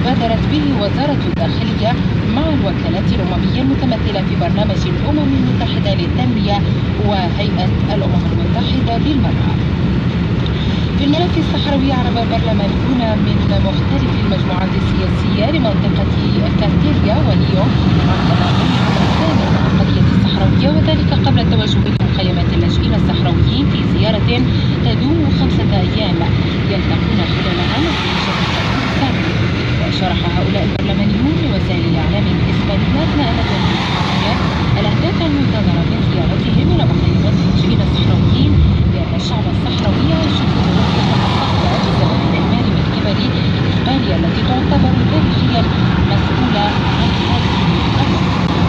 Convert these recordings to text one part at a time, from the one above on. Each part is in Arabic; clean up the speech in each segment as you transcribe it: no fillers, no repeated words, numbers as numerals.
بادرت به وزارة الداخلية مع الوكالات الأممية المتمثلة في برنامج الأمم المتحدة للتنمية وهيئة الأمم المتحدة للمرأة. في الملف الصحراوي، عرب برلمانيون من مختلف المجموعات السياسية لمنطقة كاستيليا وليون عن تناولهم الثاني عن القضية الصحراوية، وذلك قبل التوجه لمخيمات اللاجئين الصحراويين في زيارة تدوم 5 أيام يلتقون خلالها نتيجة الثاني. وشرح هؤلاء البرلمانيون لوسائل الإعلام الإسبانية أثناء ندوة الحوارية الأهداف المنتظرة من زيارتهم إلى مخيمات اللاجئين الصحراويين، بأن الشعب الصحراوي يعيش في ظروف متخطئة بسبب الإهمال من قبل إسبانيا التي تعتبر تاريخيا مسؤولة عن هذه الأمر.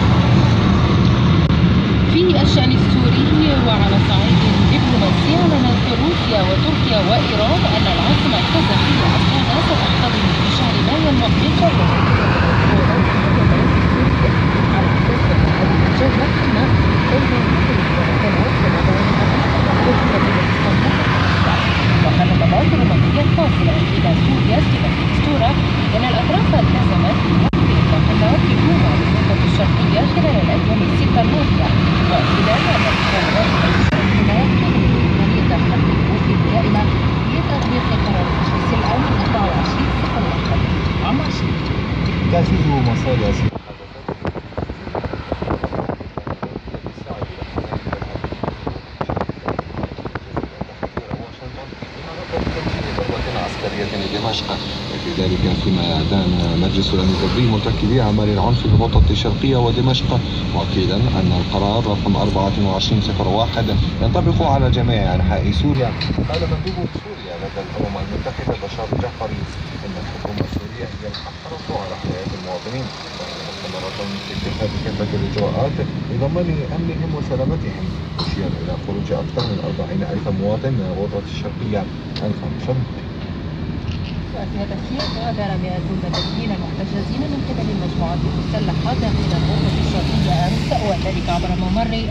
في الشأن السوري وعلى صعيد دبلوماسي، أعلنت روسيا وتركيا وإيران أن العاصمة القزاقية أستانا ستحتضن في شهر مايو المقبل وقال التبادل المنطقي الفاصل إلى سوريا ستيفن ميستورا أن الأطراف التزمت بوقف إطلاق النار في جوبا والضفة الشرقية خلال الأيام ال6 الماضية، وخلال أن القرارات الإسرائيلية تطلب إمكانية خلق الوقوف الدائمة لتطبيق قرار مجلس الأمن 24/01 عام 20. تعزيز مصالح لدمشق، في ذلك فيما يعتان مجلس الأمن الدولي مرتكبي أعمال العنف في الوسط الشرقية ودمشق، مؤكدا أن القرار رقم 24/01 ينطبق على جميع أنحاء سوريا. قال مندوب سوريا لدى الأمم المتحدة بشار جعفري أن الحكومة السورية هي الأحرص على حياة المواطنين، ومستمرة في اتخاذ كافة الإجراءات لضمان أمنهم وسلامتهم، مشيرا إلى خروج أكثر من 40,000 مواطن من الوسط الشرقية الخمس. وفي هذا السياق غادر 100 المدنيين المحتجزين من قبل المجموعات المسلحة داخل الغرفة الشرقية أمس، وذلك عبر ممر